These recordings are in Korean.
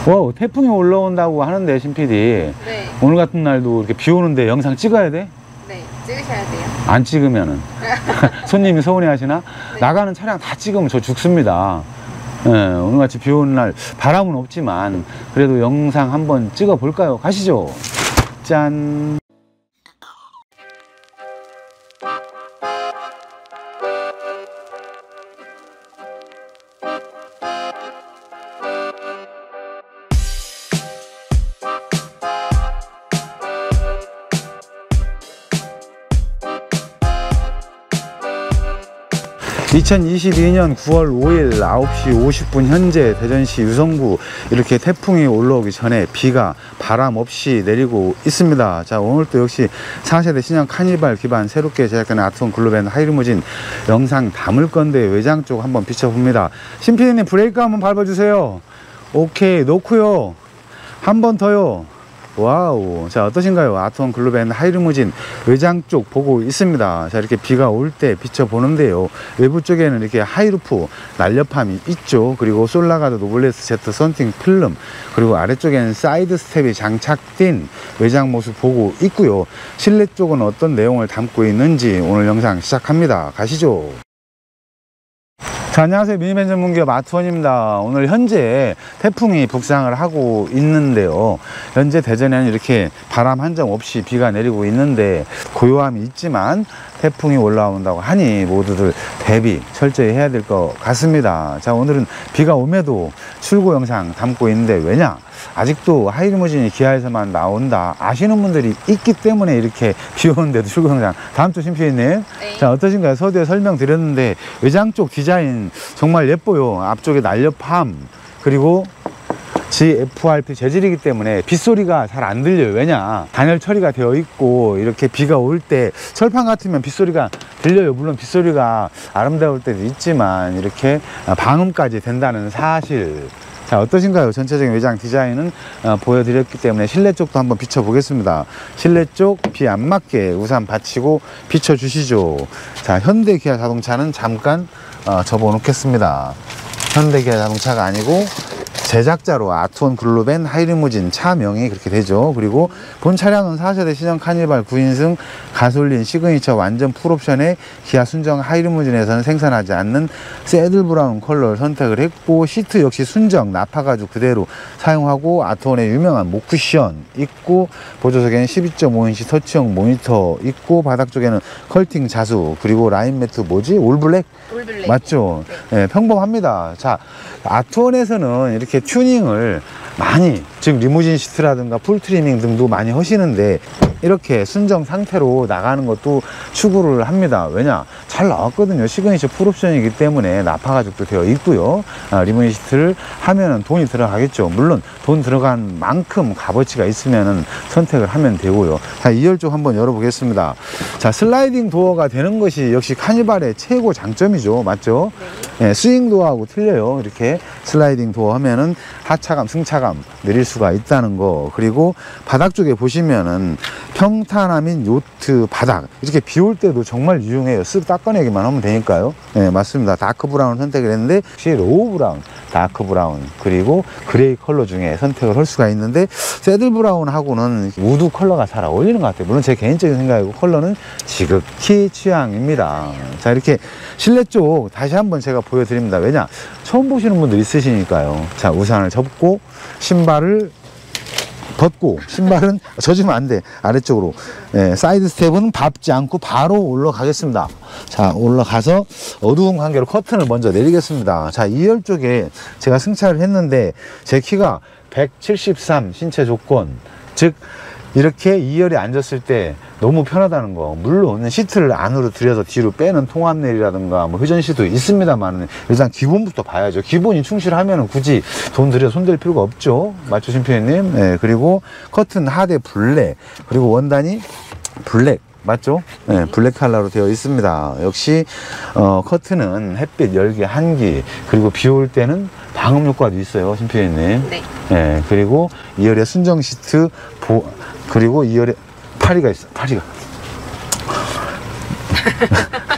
태풍이 올라온다고 하는데 신PD. 네. 오늘 같은 날도 이렇게 비 오는데 영상 찍어야 돼? 네, 찍으셔야 돼요. 안 찍으면은 손님이 서운해 하시나? 네. 나가는 차량 다 찍으면 저 죽습니다. 예, 오늘같이 비 오는 날 바람은 없지만 그래도 영상 한번 찍어 볼까요? 가시죠. 짠. 2022년 9월 5일 9시 50분 현재 대전시 유성구 이렇게 태풍이 올라오기 전에 비가 바람 없이 내리고 있습니다. 자, 오늘 또 역시 4세대 신형 카니발 기반 새롭게 제작된 아트원 글로벤 하이리무진 영상 담을 건데 외장 쪽 한번 비춰봅니다. 신PD님 브레이크 한번 밟아주세요. 오케이, 놓고요. 한 번 더요. 와우. 자, 어떠신가요? 아트원 글로벤 하이리무진 외장 쪽 보고 있습니다. 자, 이렇게 비가 올 때 비춰보는데요. 외부 쪽에는 이렇게 하이루프 날렵함이 있죠. 그리고 솔라가드 노블레스 제트 썬팅 필름, 그리고 아래쪽에는 사이드 스텝이 장착된 외장 모습 보고 있고요. 실내 쪽은 어떤 내용을 담고 있는지 오늘 영상 시작합니다. 가시죠. 자, 안녕하세요. 미니밴 전문기업 아트원입니다. 오늘 현재 태풍이 북상을 하고 있는데요. 현재 대전에는 이렇게 바람 한 점 없이 비가 내리고 있는데 고요함이 있지만 태풍이 올라온다고 하니 모두들 대비 철저히 해야 될 것 같습니다. 자, 오늘은 비가 오매도 출고 영상 담고 있는데 왜냐? 아직도 하이리무진이 기아에서만 나온다 아시는 분들이 있기 때문에 이렇게 비 오는데도 출고 영상. 다음 주 신PD님. 네. 자, 어떠신가요? 서두에 설명드렸는데 외장 쪽 디자인 정말 예뻐요. 앞쪽에 날렵함, 그리고 GFRP 재질이기 때문에 빗소리가 잘 안 들려요. 왜냐? 단열 처리가 되어 있고 이렇게 비가 올 때 철판 같으면 빗소리가 들려요. 물론 빗소리가 아름다울 때도 있지만 이렇게 방음까지 된다는 사실. 자, 어떠신가요? 전체적인 외장 디자인은 보여드렸기 때문에 실내 쪽도 한번 비춰보겠습니다. 실내 쪽 비 안 맞게 우산 받치고 비춰주시죠. 자, 현대기아 자동차는 잠깐 접어놓겠습니다. 현대기아 자동차가 아니고 제작자로 아트원 글로벤 하이리무진 차명이 그렇게 되죠. 그리고 본 차량은 4세대 신형 카니발 9인승 가솔린 시그니처 완전 풀옵션의 기아 순정 하이리무진에서는 생산하지 않는 새들 브라운 컬러를 선택을 했고, 시트 역시 순정 나파 가죽 그대로 사용하고 아트원의 유명한 목 쿠션 있고, 보조석에는 12.5인치 터치형 모니터 있고, 바닥 쪽에는 컬팅 자수, 그리고 라인 매트 뭐지? 올블랙? 올블랙 맞죠? 네. 네, 평범합니다. 자, 아트원에서는 이렇게 튜닝을 많이, 즉 리무진 시트라든가 풀 트리밍 등도 많이 하시는데 이렇게 순정 상태로 나가는 것도 추구를 합니다. 왜냐? 잘 나왔거든요. 시그니처 풀옵션이기 때문에 나파 가죽도 되어 있고요. 리무진 시트를 하면은 돈이 들어가겠죠. 물론 돈 들어간 만큼 값어치가 있으면은 선택을 하면 되고요. 자, 2열 쪽 한번 열어보겠습니다. 자, 슬라이딩 도어가 되는 것이 역시 카니발의 최고 장점이죠. 맞죠? 네, 스윙 도어하고 틀려요. 이렇게 슬라이딩 도어 하면은 하차감, 승차감 내릴 수가 있다는 거. 그리고 바닥 쪽에 보시면은 평탄함인 요트 바닥, 이렇게 비 올 때도 정말 유용해요. 쓱 닦아내기만 하면 되니까요. 네, 맞습니다. 다크 브라운 선택을 했는데 혹시 로우 브라운, 다크 브라운, 그리고 그레이 컬러 중에 선택을 할 수가 있는데 새들 브라운하고는 우드 컬러가 잘 어울리는 것 같아요. 물론 제 개인적인 생각이고 컬러는 지극히 취향입니다. 자, 이렇게 실내 쪽 다시 한번 제가 보여드립니다. 왜냐? 처음 보시는 분들 있으시니까요. 자, 우산을 접고 신발을 벗고, 신발은 젖으면 안 돼. 아래쪽으로. 네, 사이드 스텝은 밟지 않고 바로 올라가겠습니다. 자, 올라가서 어두운 관계로 커튼을 먼저 내리겠습니다. 자, 2열 쪽에 제가 승차를 했는데 제 키가 173 신체 조건, 즉 이렇게 2열에 앉았을 때 너무 편하다는 거. 물론 시트를 안으로 들여서 뒤로 빼는 통합내리라든가 뭐 회전시도 있습니다만 일단 기본부터 봐야죠. 기본이 충실하면 굳이 돈 들여 손댈 필요가 없죠. 맞죠, 신PD님? 네, 그리고 커튼 하대 블랙, 그리고 원단이 블랙. 맞죠? 네, 블랙 컬러로 되어 있습니다. 역시 커튼은 햇빛 열기 한기, 그리고 비 올 때는 방음 효과도 있어요, 신PD님. 네. 네, 그리고 2열에 순정 시트 그리고 2열에 파리가 있어. 파리가.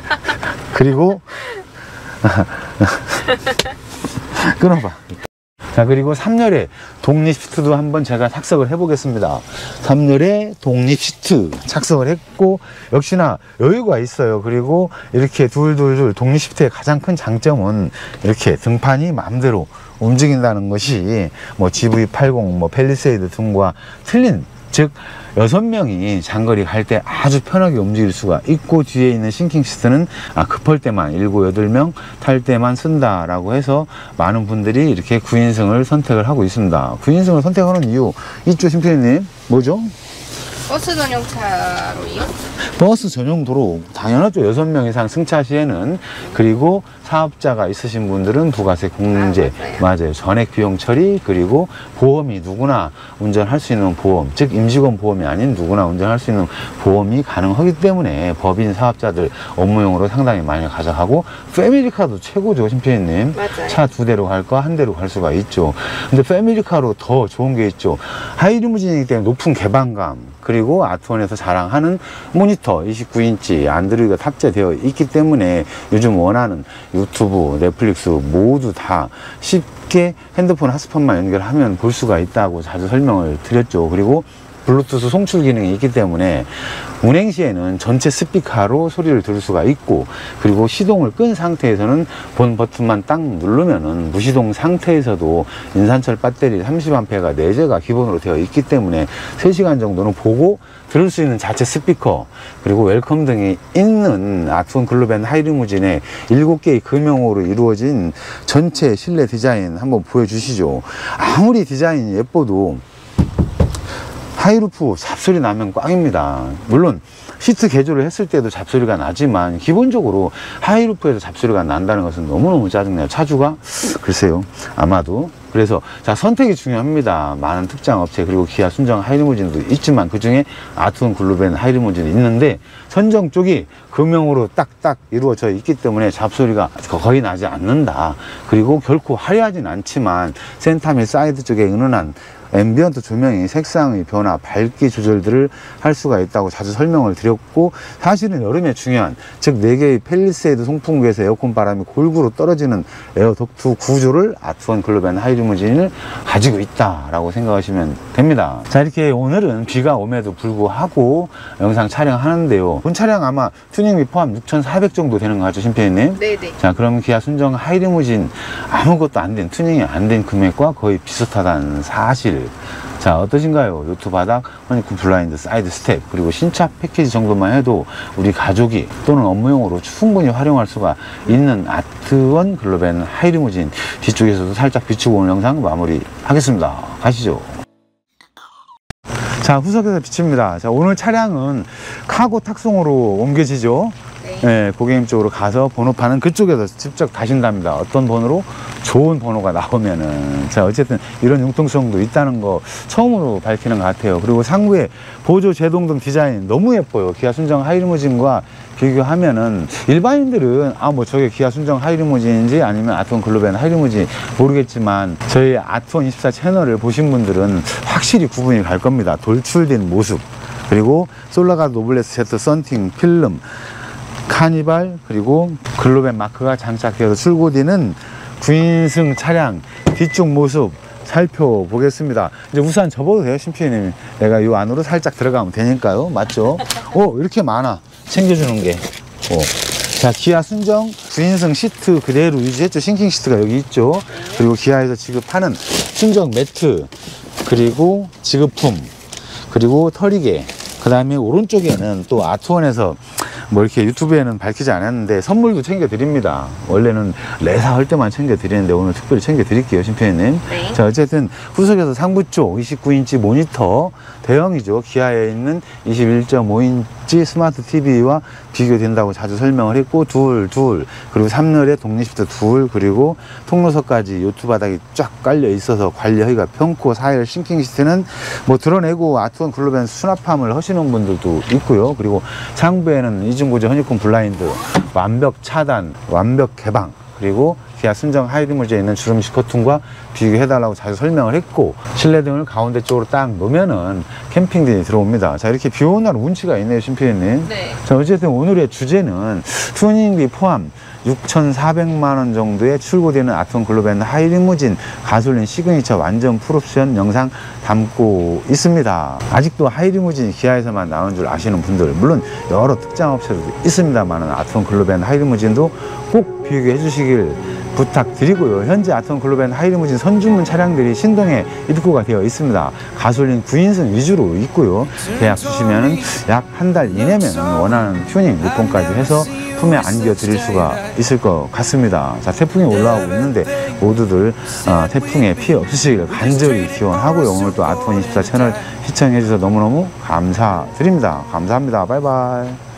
그리고 끊어봐. 자, 그리고 3열의 독립 시트도 한번 제가 착석을 해 보겠습니다. 3열의 독립 시트 착석을 했고, 역시나 여유가 있어요. 그리고 이렇게 둘둘둘 독립 시트의 가장 큰 장점은 이렇게 등판이 마음대로 움직인다는 것이 뭐 GV80, 뭐 팰리세이드 등과 틀린, 즉 6명이 장거리 갈 때 아주 편하게 움직일 수가 있고, 뒤에 있는 싱킹 시트는 급할 때만 7, 8명 탈 때만 쓴다라고 해서 많은 분들이 이렇게 9인승을 선택을 하고 있습니다. 9인승을 선택하는 이유 있죠, 심표님? 뭐죠? 버스 전용차로요? 버스 전용 도로 당연하죠. 6명 이상 승차 시에는. 그리고 사업자가 있으신 분들은 부가세 공제, 맞아요. 전액 비용 처리, 그리고 보험이 누구나 운전할 수 있는 보험, 즉 임직원 보험이 아닌 누구나 운전할 수 있는 보험이 가능하기 때문에 법인 사업자들 업무용으로 상당히 많이 가져가고, 패밀리카도 최고죠, 심표님. 차 2대로 갈까 1대로 갈 수가 있죠. 근데 패밀리카로 더 좋은 게 있죠. 하이리무진이기 때문에 높은 개방감, 그리고 아트원에서 자랑하는 모니터 29인치 안드로이드가 탑재되어 있기 때문에 요즘 원하는 유튜브, 넷플릭스 모두 다 쉽게 핸드폰 핫스팟만 연결하면 볼 수가 있다고 자주 설명을 드렸죠. 그리고 블루투스 송출 기능이 있기 때문에 운행 시에는 전체 스피커로 소리를 들을 수가 있고, 그리고 시동을 끈 상태에서는 본 버튼만 딱 누르면은 무시동 상태에서도 인산철 배터리 30A가 내재가 기본으로 되어 있기 때문에 3시간 정도는 보고 들을 수 있는 자체 스피커, 그리고 웰컴 등이 있는 아트원 글로벤 하이리무진의 7개의 금형으로 이루어진 전체 실내 디자인 한번 보여주시죠. 아무리 디자인이 예뻐도 하이루프 잡소리 나면 꽝입니다. 물론 시트 개조를 했을 때도 잡소리가 나지만 기본적으로 하이루프에서 잡소리가 난다는 것은 너무너무 짜증나요. 차주가? 글쎄요, 아마도. 그래서 자, 선택이 중요합니다. 많은 특장 업체, 그리고 기아 순정 하이리무진도 있지만 그 중에 아트원 글로벤 하이리무진이 있는데 선정 쪽이 금형으로 딱딱 이루어져 있기 때문에 잡소리가 거의 나지 않는다. 그리고 결코 화려하진 않지만 센터 및 사이드 쪽에 은은한 앰비언트 조명이 색상의 변화, 밝기 조절들을 할 수가 있다고 자주 설명을 드렸고, 사실은 여름에 중요한, 즉 4개의 팰리세이드 송풍구에서 에어컨 바람이 골고루 떨어지는 에어 덕트 구조를 아트원 글로벤 하이리무진을 가지고 있다라고 생각하시면 됩니다. 자, 이렇게 오늘은 비가 옴에도 불구하고 영상 촬영하는데요. 본 차량 아마 튜닝비 포함 6,400 정도 되는 거 같죠, 심표님? 네네. 자, 그럼 기아 순정 하이리무진 아무것도 안 된, 튜닝이 안 된 금액과 거의 비슷하다는 사실. 자, 어떠신가요? 요트 바닥, 허니콤 블라인드, 사이드 스텝, 그리고 신차 패키지 정도만 해도 우리 가족이 또는 업무용으로 충분히 활용할 수가 있는 아트원 글로벤 하이리무진, 뒤쪽에서도 살짝 비추고 오는 영상 마무리 하겠습니다. 가시죠. 자, 후석에서 비칩니다. 자, 오늘 차량은 카고 탁송으로 옮겨지죠. 네, 고객님 쪽으로 가서 번호판은 그쪽에서 직접 다신답니다. 어떤 번호로? 좋은 번호가 나오면은. 자, 어쨌든 이런 융통성도 있다는 거 처음으로 밝히는 것 같아요. 그리고 상부에 보조 제동 등 디자인 너무 예뻐요. 기아 순정 하이리무진과 비교하면은 일반인들은 뭐 저게 기아 순정 하이리무진인지 아니면 아트원 글로벤 하이리무진 모르겠지만 저희 아트원 24 채널을 보신 분들은 확실히 구분이 갈 겁니다. 돌출된 모습, 그리고 솔라가 노블레스 제트 썬팅 필름, 카니발, 그리고 글로벤 마크가 장착되어서 출고되는 9인승 차량 뒤쪽 모습 살펴보겠습니다. 이제 우산 접어도 돼요, 심표님? 내가 이 안으로 살짝 들어가면 되니까요. 맞죠? 이렇게 많아, 챙겨주는 게. 자, 기아 순정 9인승 시트 그대로 유지했죠. 싱킹 시트가 여기 있죠. 그리고 기아에서 지급하는 순정 매트, 그리고 지급품, 그리고 털이개, 그 다음에 오른쪽에는 또 아트원에서 뭐 이렇게 유튜브에는 밝히지 않았는데 선물도 챙겨 드립니다. 원래는 레사 할 때만 챙겨 드리는데 오늘 특별히 챙겨 드릴게요, 심표님. 네. 자, 어쨌든 후석에서 상부 쪽 29인치 모니터 대형이죠. 기아에 있는 21.5인치 스마트 TV와 비교된다고 자주 설명을 했고, 둘, 그리고 3열에 독립시트 둘, 그리고 통로석까지 요트 바닥이 쫙 깔려 있어서 관리하기가 편코, 4열 싱킹 시트는 뭐 드러내고 아트원 글로벤 수납함을 하시는 분들도 있고요. 그리고 상부에는 이중고제 허니콤 블라인드, 완벽 차단, 완벽 개방, 그리고 기아 순정 하이리무진에 있는 주름식 커튼과 비교해달라고 자주 설명을 했고, 실내등을 가운데 쪽으로 딱 놓으면은 캠핑등이 들어옵니다. 자, 이렇게 비 오는 날 운치가 있네요, 심표님. 네. 자, 어쨌든 오늘의 주제는 튜닝비 포함 6,400만 원 정도에 출고되는 아트원 글로벤 하이리무진 가솔린 시그니처 완전 풀옵션 영상 담고 있습니다. 아직도 하이리무진이 기아에서만 나오는 줄 아시는 분들, 물론 여러 특장 업체도 있습니다만 아트원 글로벤 하이리무진도 꼭 비교해 주시길 부탁드리고요. 현재 아트원 글로벤 하이리무진 선주문 차량들이 신동에 입고가 되어 있습니다. 가솔린 9인승 위주로 있고요. 계약 주시면 약 한 달 이내면 원하는 튜닝 리폼까지 해서 품에 안겨 드릴 수가 있을 것 같습니다. 자, 태풍이 올라오고 있는데 모두들 태풍에 피해 없으시길 간절히 기원하고요. 오늘 또 아트원24 채널 시청해 주셔서 너무너무 감사드립니다. 감사합니다. 바이바이.